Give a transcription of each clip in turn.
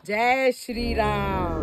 जय श्री राम।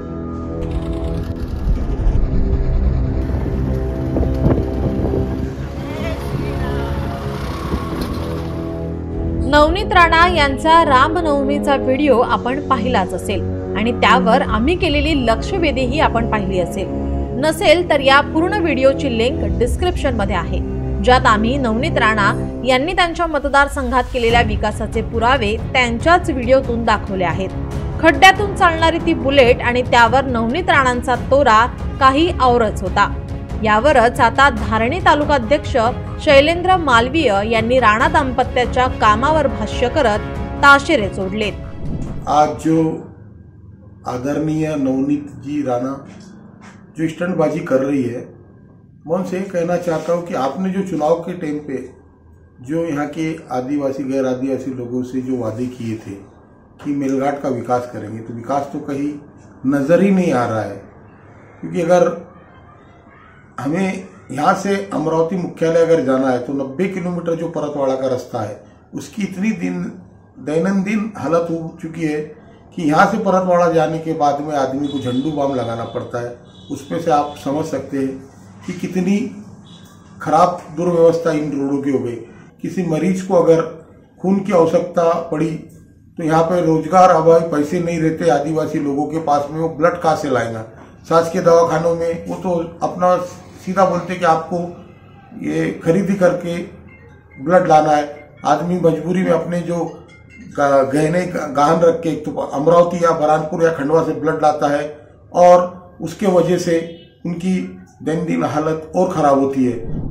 नवनीत राणा यांचा रामनवमीचा व्हिडिओ आपण पाहिलाच असेल आणि त्यावर आम्ही केलेली लक्षवेधीही आपण पाहिली असेल. नसेल तर या पूर्ण व्हिडिओची लिंक डिस्क्रिप्शन मध्ये आहे, ज्यात आम्ही नवनीत राणा यांनी त्यांच्या मतदारसंघात केलेल्या विकासाचे पुरावे त्यांच्याच व्हिडिओतून दाखवले आहेत. खड्ड्यातून चालणारी ती बुलेट आणि त्यावर नवनीत राणांचा तोरा काही औरच होता. यावरच आता धारणी तालुकाध्यक्ष शैलेंद्र मालवीय यांनी राणा दाम्पत्याच्या कामावर भाष्य करत ताशेरे सोडलेत. आज जो आदरणीय नवनीत जी राणा जो स्टंटबाजी कर रही है, मैं उनसे कहना चाहता हूँ कि आपने जो चुनाव के टाइम पे जो यहाँ के आदिवासी गैर आदिवासी लोगों से जो वादे किए थे कि मेलघाट का विकास करेंगे, तो विकास तो कहीं नज़र ही नहीं आ रहा है. क्योंकि अगर हमें यहाँ से अमरावती मुख्यालय अगर जाना है तो 90 किलोमीटर जो परतवाड़ा का रास्ता है उसकी इतनी दैनंदिन हालत हो चुकी है कि यहाँ से परतवाड़ा जाने के बाद में आदमी को झंडू बाम लगाना पड़ता है. उसमें से आप समझ सकते हैं कि कितनी खराब दुर्व्यवस्था इन रोडों की हो गई. किसी मरीज को अगर खून की आवश्यकता पड़ी तो यहाँ पे रोजगार अभाव, पैसे नहीं रहते आदिवासी लोगों के पास में, वो ब्लड कहाँ से लाएगा. शासकीय दवाखानों में वो तो अपना सीधा बोलते कि आपको ये खरीदी करके ब्लड लाना है. आदमी मजबूरी में अपने जो गहने गहन रख के तो अमरावती या बरानपुर या खंडवा से ब्लड लाता है और उसके वजह से उनकी दैनंदिन हालत और खराब होती है.